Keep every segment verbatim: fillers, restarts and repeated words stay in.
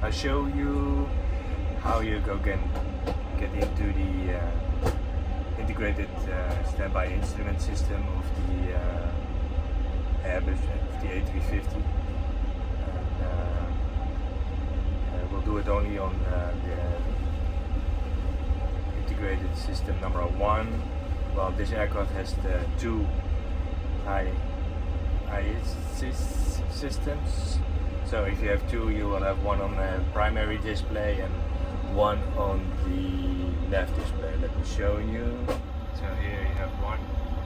I'll show you how you go get, get into the uh, integrated uh, standby instrument system of the uh, Airbus, of the A three fifty. And, uh, uh, we'll do it only on uh, the integrated system number one. Well, this aircraft has the two I I systems. So if you have two, you will have one on the primary display and one on the left display. Let me show you. So here you have one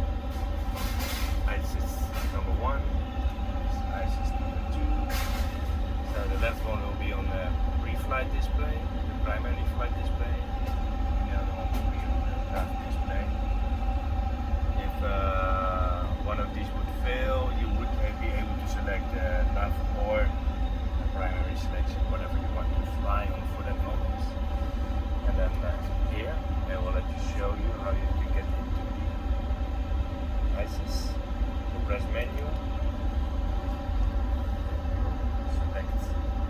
I S Y S number one, I S Y S number two. So the left one will be on the pre-flight display, the primary flight display. The other one will be on the left display. If uh, one of these would fail, you would be able to select uh, nav or primary selection, whatever you want to fly on for that moment. And then uh, here, I will let you show you how you can get into the I S Y S. You press menu, select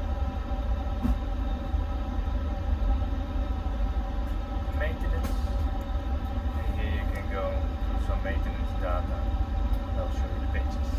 maintenance, and here you can go to some maintenance data. I'll show you the pages.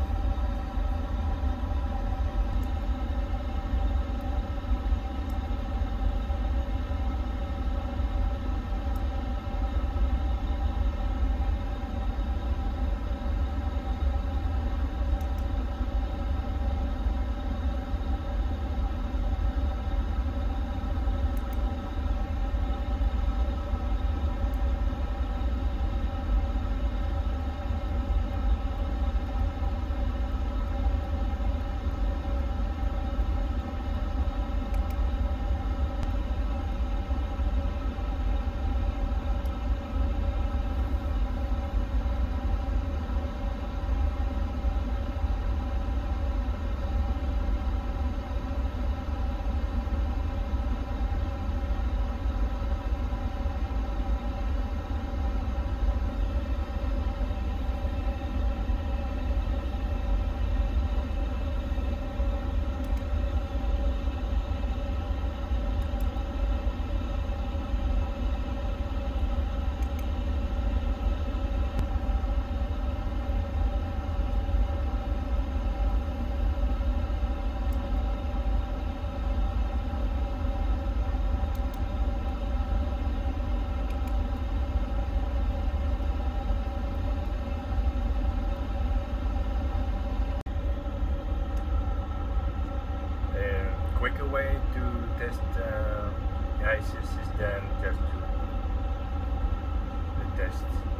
Quicker way to test uh, the I S Y S is then just to the test